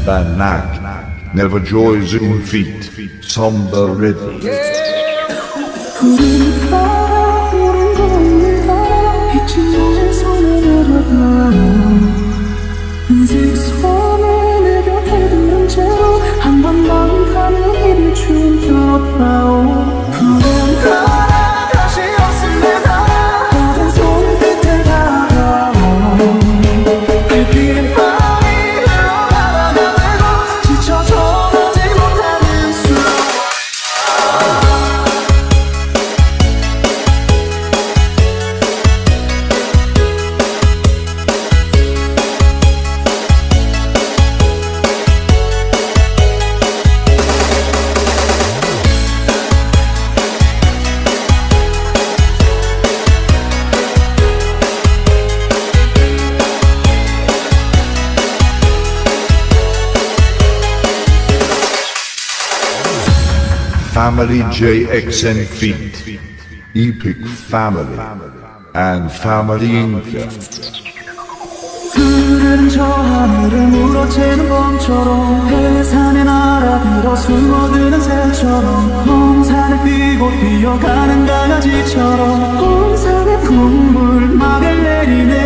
Van Nack, never joys in feet, somber ready. 푸른 바람 우린 겁니다. 잊지 못해 손을 내려놔. 은색 소원을 내 곁에 두른 채로 한 번만 가는 길을 춤춰봐오. 푸른 바람 다시 없습니다. 다른 손끝에 다가와. 햇빛 밤이 흘러가다가 되고 지쳐져 오지 못하는 수. Family JXN feat, Epic Family, and Family Inc. 푸른 저 하늘을 물어채는 범처럼 해산에 날아들어 숨어드는 새처럼 온 산을 뛰고 뛰어가는 강아지처럼 온 산의 풍물 막을 내리네.